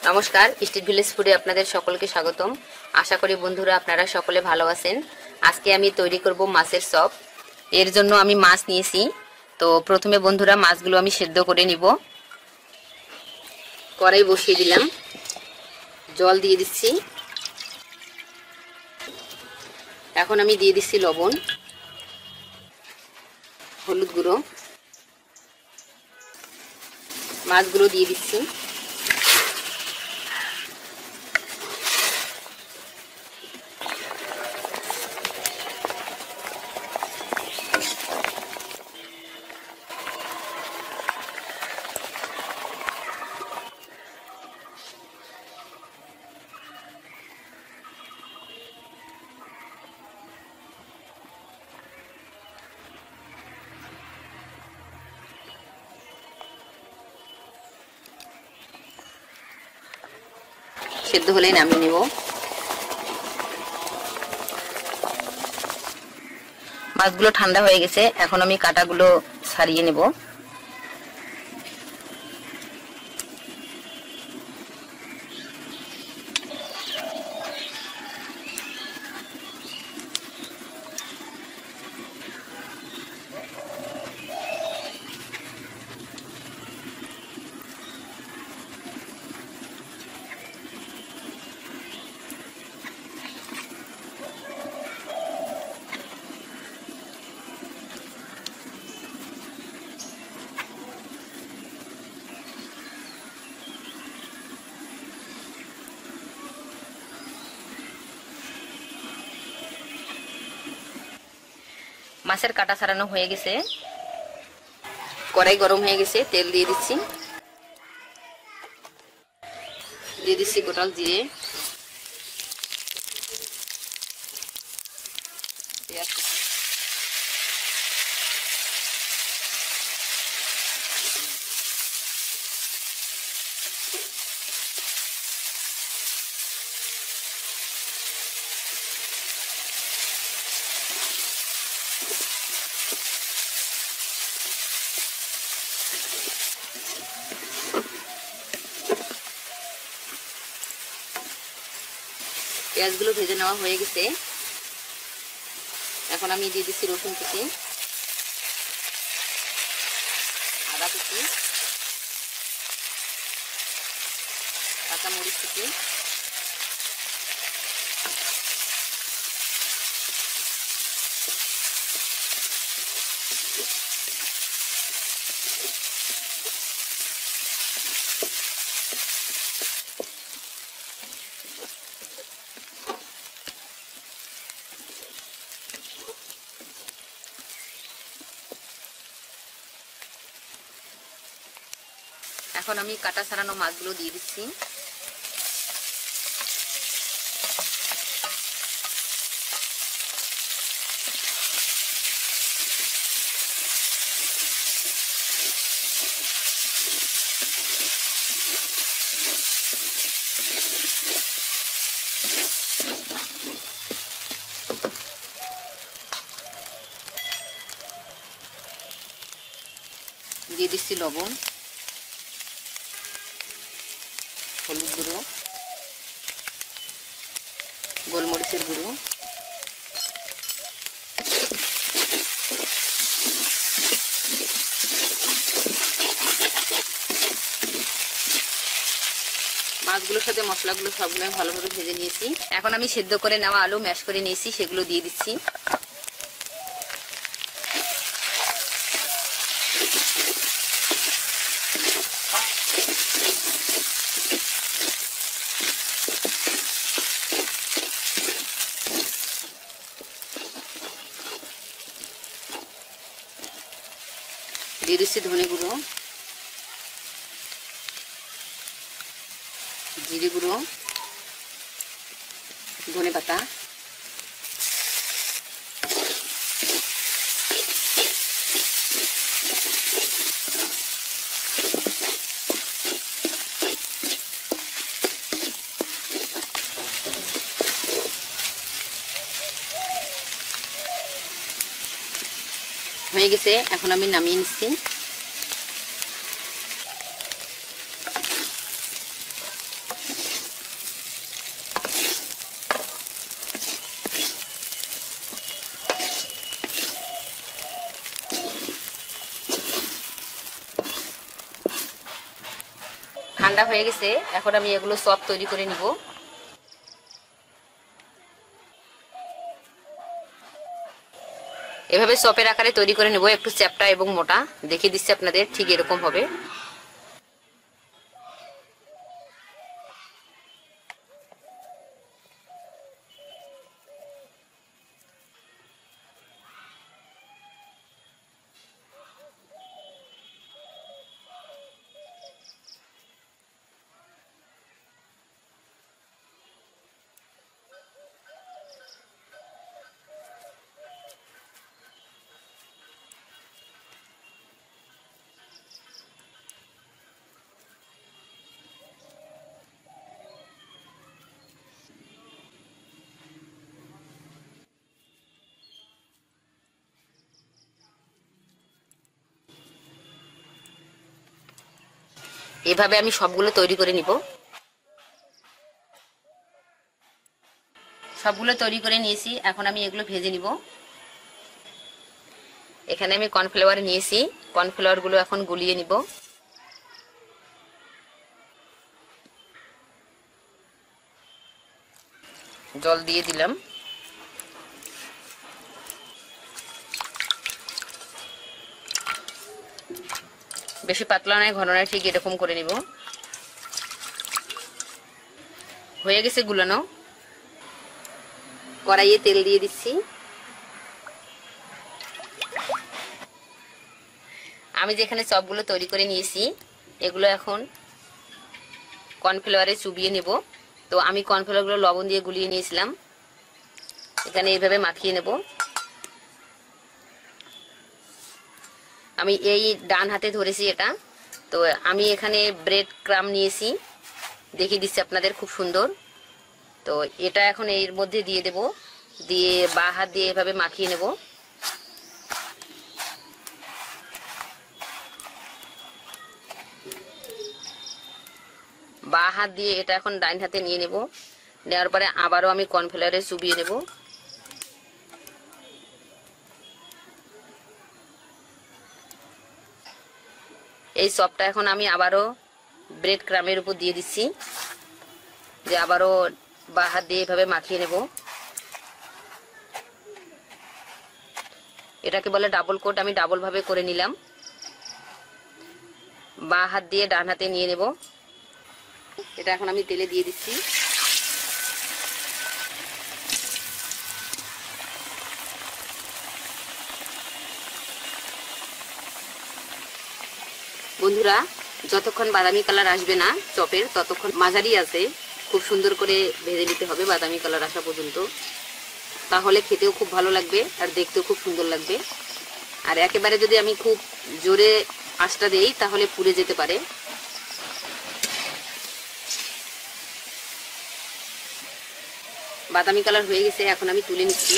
নমস্কার, street village ফুডে আপনাদের সকলকে স্বাগতম। আশা করি বন্ধুরা আপনারা সকলে ভালো আছেন। আজকে আমি তৈরি করব মাছের চপ। এর জন্য আমি মাছ নিয়েছি। তো প্রথমে বন্ধুরা মাছগুলো আমি সেদ্ধ করে নিব। কড়াই বসিয়ে দিলাম, জল দিয়ে দিচ্ছি। এখন আমি দিয়ে দিচ্ছি লবণ, হলুদ গুঁড়ো, মাছগুলো দিয়ে দিচ্ছি। সেদ্ধ হলে নামিয়ে নেব। মাছগুলো ঠান্ডা হয়ে গেছে, এখন আমি কাঁটাগুলো ছাড়িয়ে নেব। মাছের কাটা ছাড়ানো হয়ে গেছে, কড়াই গরম হয়ে গেছে, তেল দিয়ে দিচ্ছি। দিয়ে দিচ্ছি গোটা জিরে, পেঁয়াজ, পেঁয়াজগুলো ভেজে নেওয়া হয়ে গেছে। এখন আমি দিয়ে দিচ্ছি রসুন কুচি, আদা কুচি, কাঁচা মরিচ কুচি, এখন আমি কাটা ছাড়ানো মাছগুলো দিয়ে দিচ্ছি। দিয়ে দিচ্ছি লবণ, হলুদ গুঁড়ো, গোলমরিচের গুঁড়ো, মাছগুলোর সাথে মশলাগুলো সবগুলো আমি ভালোভাবে ভেজে নিয়েছি। এখন আমি সেদ্ধ করে নেওয়া আলু ম্যাশ করে নিয়েছি, সেগুলো দিয়ে দিচ্ছি। দিয়ে দিচ্ছি ধনে গুঁড়ো, জিরে গুঁড়ো, ধনে পাতা, হয়ে গেছে। এখন আমি নামিয়ে নিচ্ছি। ঠান্ডা হয়ে গেছে, এখন আমি এগুলো সব তৈরি করে নিব। এভাবে চপের আকারে তৈরি করে নেব, একটু চ্যাপ্টা এবং মোটা। দেখিয়ে দিচ্ছি আপনাদের, ঠিক এরকম হবে। এভাবে আমি সবগুলো তৈরি করে নিব। সবগুলো তৈরি করে নিয়েছি, এখন আমি এগুলো ভেজে নিব। এখানে আমি কর্নফ্লাওয়ার নিয়েছি, কর্নফ্লাওয়ার গুলো এখন গুলিয়ে নিব। জল দিয়ে দিলাম। বেশি পাতলা নয়, ঘন নয়, ঠিক এরকম করে নিব। হয়ে গেছে গুলানো। কড়াইয়ে তেল দিয়ে দিচ্ছি। আমি যেখানে চপগুলো তৈরি করে নিয়েছি, এগুলো এখন কর্নফ্লাওয়ারে চুবিয়ে নেব। তো আমি কর্নফ্লাওয়ারগুলো লবণ দিয়ে গুলিয়ে নিয়েছিলাম, এখানে এইভাবে মাখিয়ে নেব। আমি এই ডান হাতে ধরেছি এটা। তো আমি এখানে ব্রেড ক্রাম্ব নিয়েছি, দেখিয়ে দিচ্ছি আপনাদের, খুব সুন্দর। তো এটা এখন এর মধ্যে দিয়ে দেব, দিয়ে বাঁ হাত দিয়ে এভাবে মাখিয়ে নেব। বাঁ হাত দিয়ে এটা এখন ডাইন হাতে নিয়ে নেব। নেওয়ার পরে আবারও আমি কর্নফ্লাওয়ারে চুবিয়ে নেব। এই চপটা এখন আমি আবারও ব্রেড ক্রামের উপর দিয়ে দিচ্ছি, যে আবারও বাঁ হাত দিয়ে এভাবে মাখিয়ে নেব। এটাকে বলে ডাবল কোট, আমি ডাবল ভাবে করে নিলাম। বাঁ হাত দিয়ে ডান হাতে নিয়ে নেব। এটা এখন আমি তেলে দিয়ে দিচ্ছি। বন্ধুরা, যতক্ষণ বাদামি কালার আসবে না চপের, ততক্ষণ মাঝারি আছে খুব সুন্দর করে ভেজে নিতে হবে, বাদামি কালার আসা পর্যন্ত। তাহলে খেতেও খুব ভালো লাগবে আর দেখতেও খুব সুন্দর লাগবে। আর একেবারে যদি আমি খুব জোরে আঁচটা দেই তাহলে পুড়ে যেতে পারে। বাদামি কালার হয়ে গেছে, এখন আমি তুলে নিচ্ছি।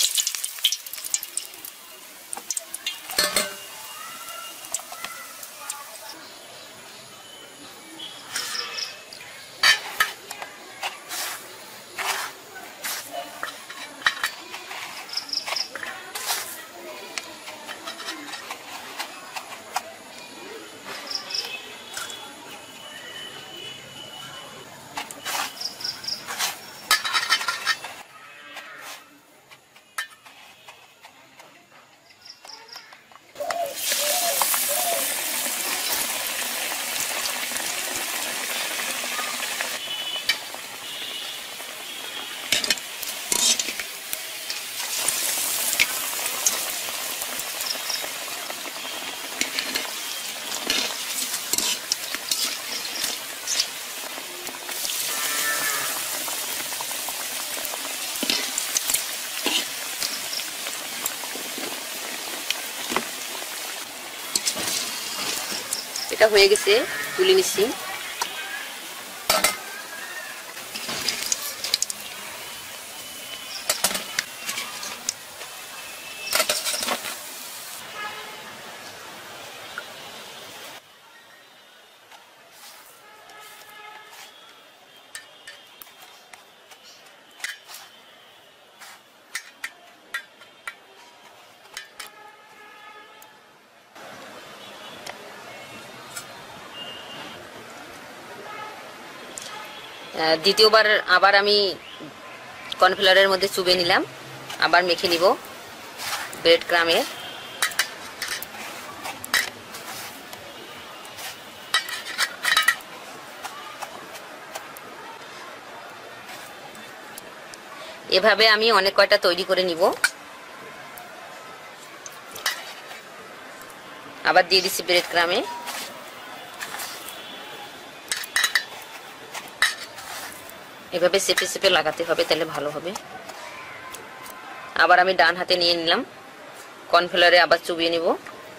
এটা হয়ে গেছে, তুলে নিচ্ছি। দ্বিতীয়বার আবার আমি কর্নফ্লাওয়ারের মধ্যে চুবে নিলাম, আবার মেখে নিব ব্রেড ক্রামে। এভাবে আমি অনেক কয়টা তৈরি করে নিব। আবার দিয়ে দিচ্ছি ব্রেড ক্রামে। এভাবে চেপে চেপে লাগাতে হবে, তাহলে ভালো হবে। আবার আমি ডান হাতে নিয়ে নিলাম, কর্নফ্লাওয়ারে আবার চুবিয়ে নিব,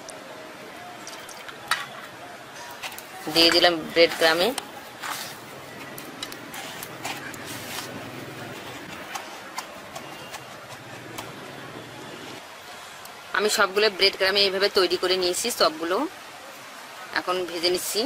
দিয়ে দিলাম ব্রেড ক্রামে। আমি সবগুলো ব্রেড ক্রামে এইভাবে তৈরি করে নিয়েছি, সবগুলো এখন ভেজে নিচ্ছি।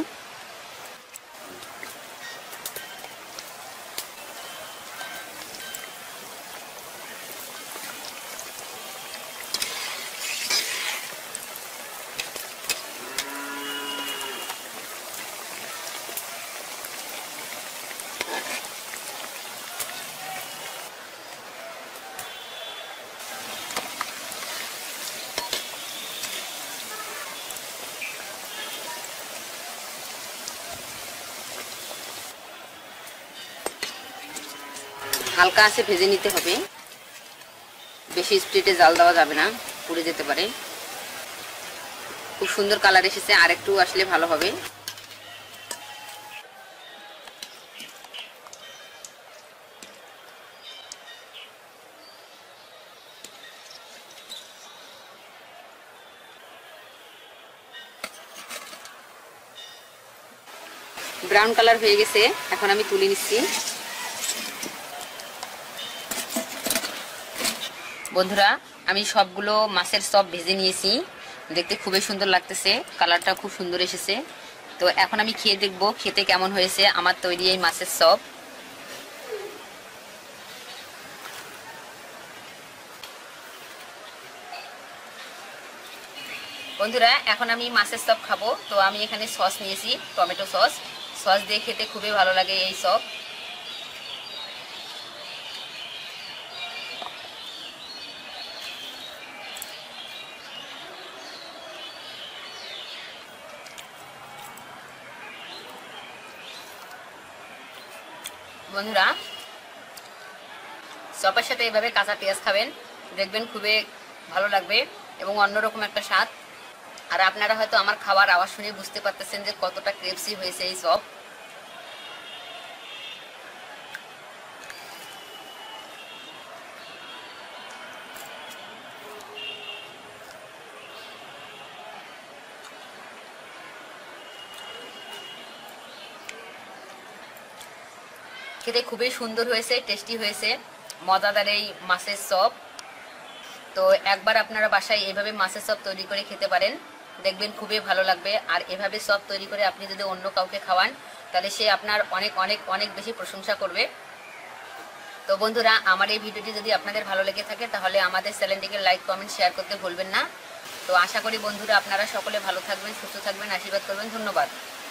হালকা আছে ভেজে নিতে হবে, বেশি স্পিডে জাল দেওয়া যাবে না, পুড়ে যেতে পারে। খুব সুন্দর কালার এসেছে, আর একটু আসলে ভালো হবে। ব্রাউন কালার হয়ে গেছে, এখন আমি তুলে নিচ্ছি। বন্ধুরা, আমি সবগুলো মাছের চপ ভেজে নিয়েছি, দেখতে খুবই সুন্দর লাগতেছে, কালারটা খুব সুন্দর এসেছে। তো এখন আমি খেয়ে দেখব খেতে কেমন হয়েছে আমার তৈরি এই মাছের চপ। বন্ধুরা, এখন আমি মাছের চপ খাবো। তো আমি এখানে সস নিয়েছি, টমেটো সস। সস দিয়ে খেতে খুবই ভালো লাগে এই চপ। বন্ধুরা, চপের সাথে এইভাবে কাঁচা পেঁয়াজ খাবেন, দেখবেন খুবই ভালো লাগবে এবং অন্যরকম একটা স্বাদ। আর আপনারা হয়তো আমার খাবার আওয়াজ শুনে বুঝতে পারতেছেন যে কতটা ক্রিস্পি হয়েছে এই চপ। খেতে খুবই সুন্দর হয়েছে, টেস্টি হয়েছে, মজাদার এই মাছের চপ। তো একবার আপনারা বাসায় এভাবে মাছের চপ তৈরি করে খেতে পারেন, দেখবেন খুবই ভালো লাগবে। আর এভাবে চপ তৈরি করে আপনি যদি অন্য কাউকে খাওয়ান, তাহলে সে আপনার অনেক অনেক অনেক বেশি প্রশংসা করবে। তো বন্ধুরা, আমার এই ভিডিওটি যদি আপনাদের ভালো লেগে থাকে, তাহলে আমাদের চ্যানেলটিকে লাইক, কমেন্ট, শেয়ার করতে ভুলবেন না। তো আশা করি বন্ধুরা আপনারা সকলে ভালো থাকবেন, সুস্থ থাকবেন, আশীর্বাদ করবেন। ধন্যবাদ।